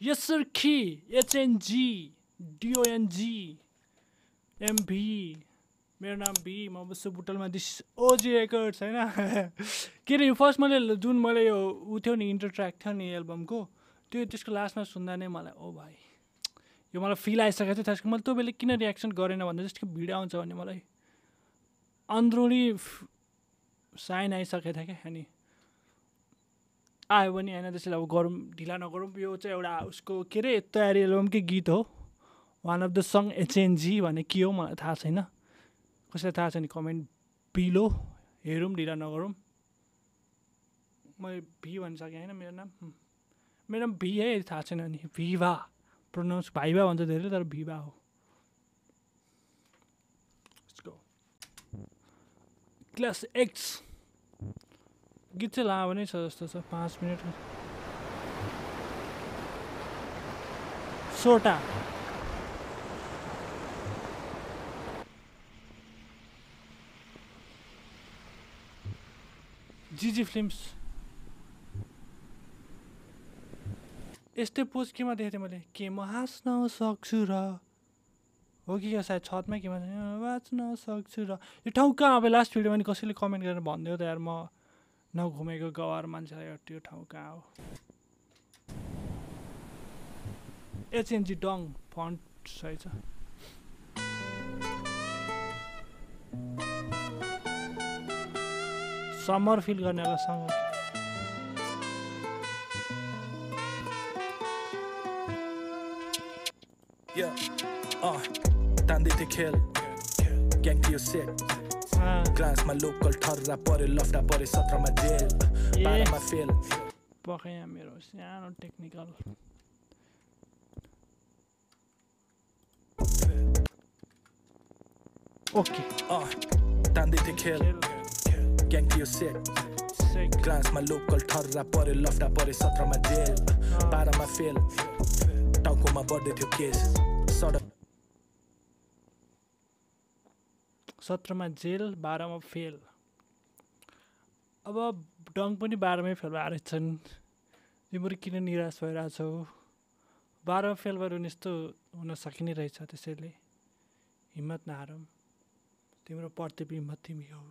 Yes sir key HNG DONG MB मेरो नाम be म बस्छु बुटलमा दिस ओजी रेकर्ड्स हैन के रे फर्स्ट मैले जुन मैले यो उ थियो नि इन्ट्रो ट्र्याक थियो नि एल्बमको त्यसको लास्टमा सुन्दा नै मलाई ओ भाइ यो मलाई फिल आइसकेको थियो त्यसको मैले त्यो बेला किन रियाक्सन गरेन भन्दा जस्तो भिडियो आउँछ भने मलाई अन्द्रुनी साइन आइसकेको थियो क्या अनि आयो भने होइन त्यसैले अब गरौँ ढिला नगरौँ यो चाहिँ एउटा उसको के अरे तयारी एल्बमकै गीत हो one of the song HNG भन्ने के हो मलाई थाहा छैन कसैलाई थाहा छ नि कमेन्ट बिलो हेरौँ ढिला नगरौँ मैले भी भन्न सकेँ होइन मेरो नाम भी है थाहा छैन नि भिभा प्रोनाउन्स भाइभा भन्छ धेरै तर भिभा हो क्लास एक्स गीत चाहिँ लामो नै छ जस्तो छ 5 मिनट सोटा जीजी फिल्म्स यस्तै पोज केमा देखेको थिएँ मैले के म हाँस्न सक्छु र हो कि सायद छतमै केमा बाँच्न सक्छु र यो ठाउँ कहाँ अब लास्ट भिडियोमा नि कसैले कमेन्ट गरेर भनिदियो त यार म नघुमेको गवार मान्छेलाई त्यो ठाउँ कहाँ हो एचएनजी डङ फन्ट सही छ समर फिल गर्नेवाला सङ तान्दै थियो खेल ग्याङ थियो सेट क्लासमा लोकल ठर्रा पऱ्यो लफ्टा पऱ्यो 17 मा जेल 12 मा फेल पक्कै यहाँ मेरो सानो टेक्निकल ओके तान्दै थियो खेल ग्याङ थियो सेट क्लासमा लोकल ठर्रा पऱ्यो लफ्टा पऱ्यो 17 मा जेल 12 मा फेल टाउकोमा बढ्दै थियो केस सडक 17 मा जेल 12 मा फेल अब डङ पनि 12 मै फेल भएर छन् तिम्रो किन निराश भइरहेछौ 12 मा फेल भएर उनी यस्तो हुन सकिने रहेछ त्यसैले हिम्मत नहारौँ तिम्रो प्रत्येक हिम्मत तिमी हो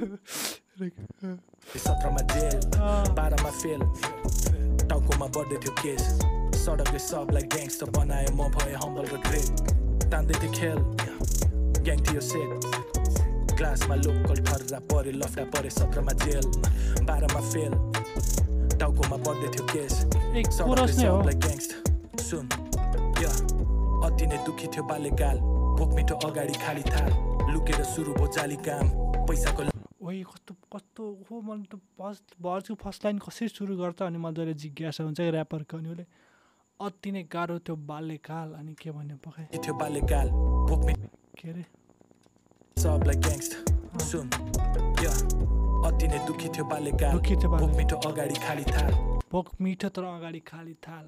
17 मा जेल 12 मा फेल टाउकोमा बढ्दै थियो केस सडकले सबलाई ग्याङ्स्टर बनायो म भए हम्बल र ग्रेट तान्दै थियो खेल ग्याङ थियो सेट क्लासमा लोकल ठर्रा पऱ्यो लफ्टा पऱ्यो 17 मा जेल 12 मा फेल टाउकोमा बढ्दै थियो केस सडकले सबलाई ग्याङ्स्टर सुन या अति नै दुखी थियो बाल्यकाल भोक मिठो अगाडि खाली थाल लुकेर सुरु भयो जाली काम पैसाको ओइ कस्तो हो मलाई त फर्स्ट लाइन कसरी सुरु गर्छ अनि मजाले जिज्ञासा हुन्छ ऱ्यापरको अनि उसले अति नै गाह्रो थियो बाल्यकाल अनि के भन्यो पकाइ थियो बाल्यकाल भोक के अरे सबलाई ग्याङ्स्टर सुन या अति नै दुखी थियो बाल्यकाल भोक मिठो अगाडि खाली थाल भोक मिठो तर अगाडि खाली थाल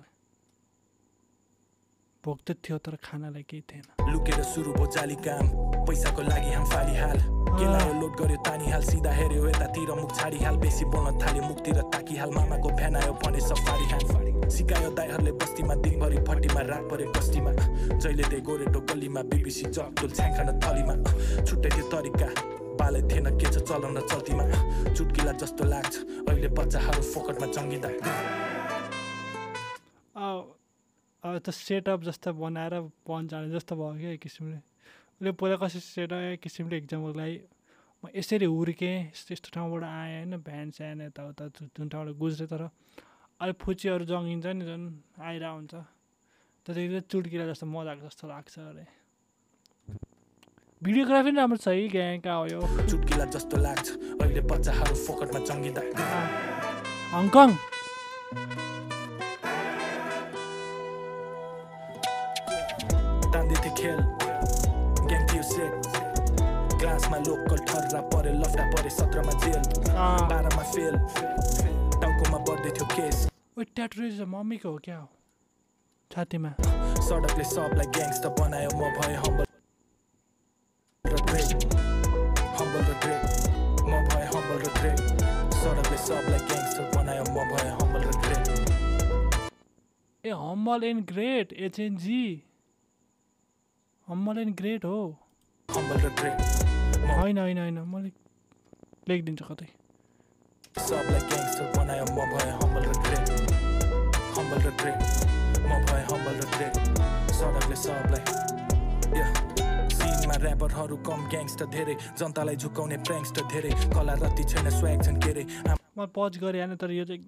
भोक त थियो तर खानालाई केही थिएन लुकेर सुरु भयो जाली काम पैसाको लागि हम फाली हाल केलायो लोड गर्यो तानी हाल सिधा हेर्यो यतातिर मुख छाडी हाल बेसी बोल्न थाल्यो मुखतिर ताकी हाल मामाको भ्यान आयो भने सफारी हाल सिकायो दाइहरूले बस्तीमा दिनभरि फटीमा रात पऱ्यो कस्तीमा जहिले दे गोरेटो गल्लीमा बीबीसी जगतुल छ्याङ्खान थलीमा छुट्टै थियो तरिका पाले थिएन के छ चलाउन चल्तीमा चुटकिला जस्तो लाग्छ अहिले बच्चाहरू फोकटमा जङ्गिँदा त सेटअप जस्तो बनाएर पञ्च हाल्ने जस्तो भयो क्या एक किसिमले उसले पहिला कसरी सेटअप एक किसिमले इक्जाम्पललाई म यसरी हुर्केँ यस्तो ठाउँबाट आएँ होइन भ्यान स्यान यताउता जुन ठाउँबाट गुज्रेँ तर अहिले फुचीहरू जङ्गिन्छ नि झन् आइरहेको हुन्छ त्यतिखेर चुड्किला जस्तो मजाको जस्तो लाग्छ अरे भिडियोग्राफी पनि राम्रो छ है ग्याङका हो यो चुड्किला जस्तो लाग्छ अहिले बच्चाहरू फोकटमा जङ्गिँदा हङकङ तान्दै थियो खेल ग्याङ थियो सेट क्लासमा लोकल ठर्रा पऱ्यो लफ्टा पऱ्यो 17 मा जेल 12 मा फेल टाउकोमा बढ्दै थियो केस ओ ट्याटुज मम्मीको हो क्या छातीमा सडकले सबलाई ग्याङ्स्टर बनायो म भए हम्बल र ग्रेट म भए हम्बल र ग्रेट सडकले सबलाई ग्याङ्स्टर बनायो म भए हम्बल र great a humble and great HNG humble and great हो humble र great होइन होइन होइन मैले लेखिदिन्छु कतै सब like gangster बनायो म भए humble र great humble र great म भए humble र great सडकले सबलाई सीनमा ऱ्यापरहरू कम ग्याङ्स्टर धेरै जनतालाई झुकाउने प्र्याङ्स्टर धेरै कला रत्ती छैन स्वैग छन् के रे म पज गरेँ होइन तर यो चाहिँ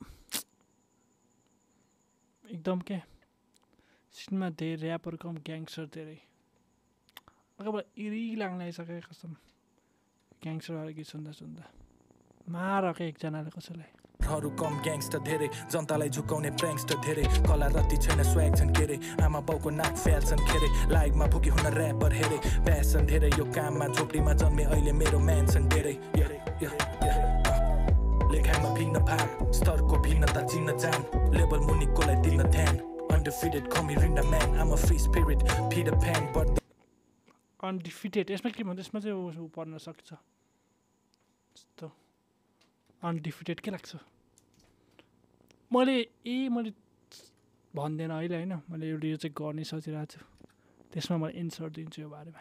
एकदम के सिनमा धेरै ऱ्यापर कम ग्याङ्स्टर धेरै अगाबाट इरी लाग्न आइसक्यो कसम ग्याङ्स्टरवाला गीत सुन्दा सुन्दा मार के एकजनाले कसैलाई हरू कम ग्याङ्स्टर धेरै जनतालाई झुकाउने प्र्याङ्स्टर धेरै कला रत्ती छैन स्वैग छन् के रे आमा बाउको नाक फ्याल्छन् खेरे लाइकमा फुकी हुन ऱ्यापर हेरे प्यासन धेरै यो काममा झोपडीमा जन्मे अहिले मेरो म्यान्सन धेरै लेखाइमा भिन्न भाग स्तरको भिन्नता चिन्न जान लेबल मुनिकोलाई दिन्न ध्यान undefeated call me Rinda man I'm a free spirit Peter Pan but undefeated यसमा के भन्छ यसमा चाहिँ ऊ पर्न सक्छ यस्तो अनडिफिटेड के लाग्छ मैले भन्दैन अहिले होइन मैले एउटा यो चाहिँ गर्ने सोचिरहेको छु त्यसमा मैले इन्सर्ट दिन्छु यो बारेमा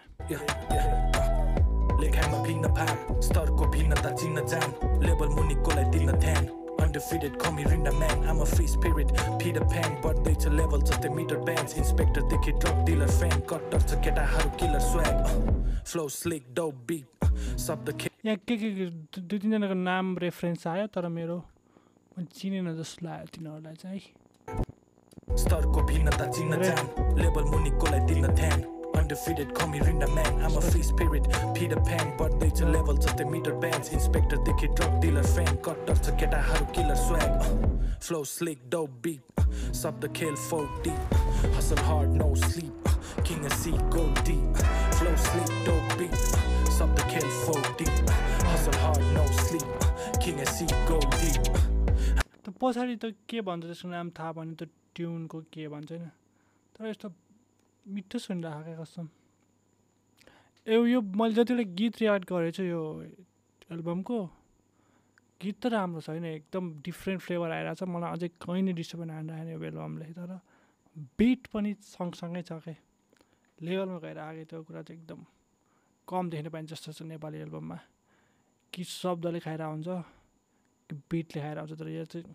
लेखाइमा भिन्न भाग स्तरको भिन्नता चिन्न जान लेबल मुनिकोलाई दिन्न ध्यान undefeated call me Rinda man I'm a free spirit Peter Pan बढ्दैछ लेभल जस्तै मिटर ब्यान्ड्स इन्सपेक्टरदेखि ड्रग डिलर फ्यान कट्टर छ केटाहरू killer swag flow slick dope beat शब्द यहाँ के दुई तिनजनाको नाम रेफरेन्स आयो तर मेरो चिनेन जस्तो लाग्यो तिनीहरूलाई चाहिँ स्तरको भिन्नता चिन्न जान लेभल मुनिकोलाई दिन्न ध्यान undefeated call me Rinda man I'm a free spirit Peter Pan बढ्दैछ लेभल जस्तै मिटर ब्यान्ड्स इन्सपेक्टरदेखि ड्रग डिलर फ्यान कट्टर छ केटाहरू killer swag flow slick dope beat शब्द खेल 4D hustle hard no sleep king and sea go deep flow slick dope beat शब्द खेल 4D hustle hard no sleep king and sea go deep त पछाडि त के भन्छ त्यसको नाम थाहा भने त ट्युनको के भन्छ हैन तर यस्तो मिठो सुनिरहेको कसम यो मैले जतिवटा गीत रियाक्ट गरेको छु यो एल्बमको गीत त राम्रो छैन एकदम डिफ्रेन्ट फ्लेभर आइरहेको छ मलाई अझै कहीँ नै डिस्टर्ब आइरहेन यो एल्बमले तर बिट पनि सँगसँगै छ के लेभलमा गएर आगे त्यो कुरा चाहिँ एकदम कम देख्न पाइन्छ जस्तो छ नेपाली एल्बममा कि शब्दले खाइरहेको हुन्छ कि बिटले खाइरहेको हुन्छ तर यो चाहिँ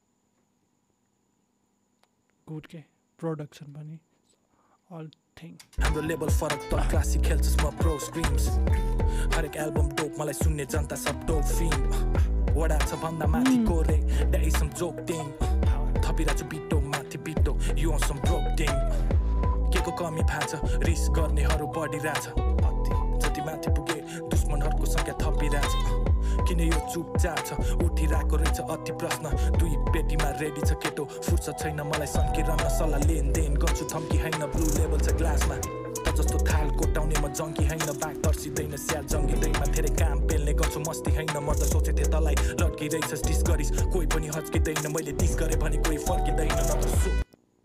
गुड के प्रोडक्सन पनि all thing हाम्रो लेभल फरक तर क्लासिक खेल्छस् म प्रो स्क्रिम्स हरेक एल्बम डोप मलाई सुन्ने जनता सब डोप फिल्म वडा छ भन्दा माथि कोरे that is some joke thing थपिरहेको छु बिटो माथि बिटो you want some broke thing के को कमी थाहा छ रिस गर्नेहरू बढिरहेछ जति माथि पुगे दुश्मनहरूको सङ्ख्या थपिरहेछ किन यो चुपचाप छ उठिरहेको रहेछ अति प्रश्न दुई पेटीमा रेडी छ केटो फुर्सद छैन मलाई सन्किरहन सल्लाह लेनदेन गर्छु थम्की होइन ब्लु लेभल छ ग्लासमा त जस्तो थाल कोटाउने म जङ्की होइन बाघ तर्सिँदैन स्याहार जङ्गिँदैमा धेरै काम पेल्ने गर्छु मस्ती होइन म त सोचे थिएँ तँलाई लड्किरहेछस् डिस गरिस् कोही पनि हच्किँदैन मैले डिस गरेँ भने कोही फर्किँदैन न त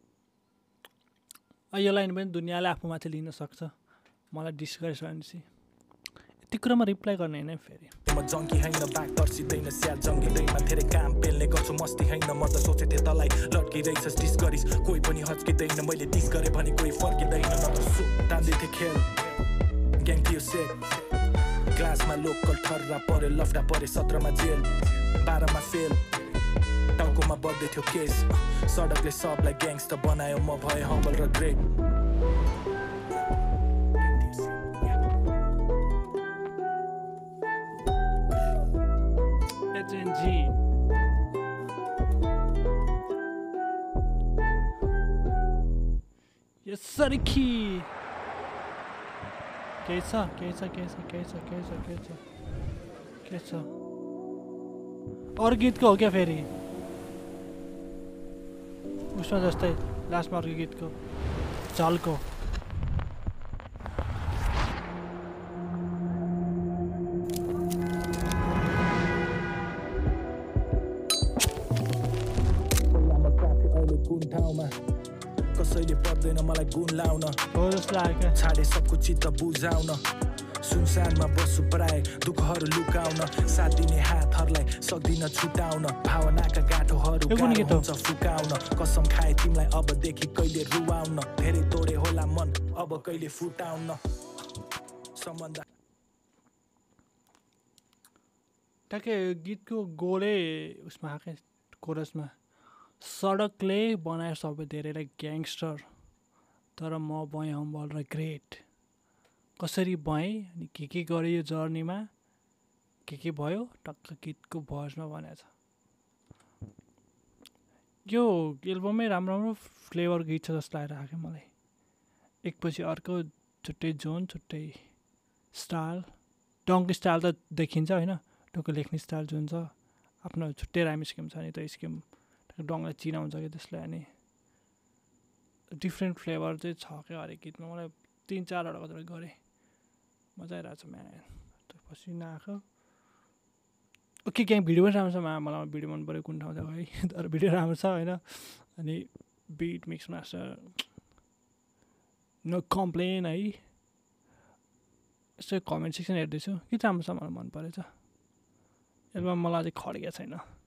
यो लाइन पनि दुनियाँले आफूमाथि लिन सक्छ मलाई डिस गरेछ भनेपछि यति कुरामा रिप्लाई गर्ने होइन फेरि म जङ्की होइन बाघ तर्सिँदैन स्याहार जङ्गिँदैमा धेरै काम पेल्ने गर्छु मस्ती होइन म त सोचे थिएँ तँलाई लड्किरहेछस् डिस गरिस् कोही पनि हच्किँदैन मैले डिस गरेँ भने कोही फर्किँदैन न त तान्दै थिएँ खेल ग्याङ थियो सेट क्लासमा लोकल ठर्रा पऱ्यो लफडा पऱ्यो 17मा जेल 12मा फेल टाउकोमा बढ्दै थियो केस सडकले सबलाई ग्याङ्स्टर बनायो म भए हम्बल र ग्रेट सरखी के छ अरू गीतको हो क्या फेरि उसमा जस्तै लास्टमा अर्को गीतको झल्को कसैले पर्दैन मलाई गुण लाउन हो जस्तो लाग्यो छाडे सबको चित्त बुझाउन सुनसानमा बस्छु प्राय दुःखहरू लुकाउन साथ दिने हातहरूलाई सक्दिन छुटाउन भावनाका गाँठोहरू गाह्रो हुन्छ फुकाउन कसम खाए तिमीलाई अबदेखि कहिले रुवाउन धेरै तोडे होला मन अब कहिले फुटाउन सम्बन्ध ट्याक्कै गीतको गोलै उसमा आएकै कोरसमा सडकले बनायो सबै धेरैलाई ग्याङ्स्टर तर म भएँ हम्बल र ग्रेट कसरी भएँ अनि के गरेँ यो जर्नीमा के भयो टक्क गीतको भर्समा भनेको छ यो एल्बमै राम्रो राम्रो फ्लेभर गीत छ जस्तो लागेर आएको मलाई एकपछि अर्को छुट्टै जोन छुट्टै स्टाइल डङ्क स्टाइल त देखिन्छ होइन डङ्क लेख्ने स्टाइल जुन छ आफ्नो छुट्टै राइम स्किम छ नि त स्किम डङ्गलाई चिनाउँछ कि त्यसलाई अनि डिफ्रेन्ट फ्लेभर चाहिँ छ क्या हरेक गीतमा मलाई 3-4वटा कतिवटा गरेँ मजा आइरहेको छ म्यान पसिना आएको ओके ग्याङ भिडियो पनि राम्रो छ मलाई भिडियो मन पऱ्यो कुन ठाउँ छ है तर भिडियो राम्रो छ होइन अनि beat mix master no complain है यसो कमेन्ट सेक्सन हेर्दैछु के राम्रो छ मलाई मन परेछ एल्बम मलाई अझै खड्केको छैन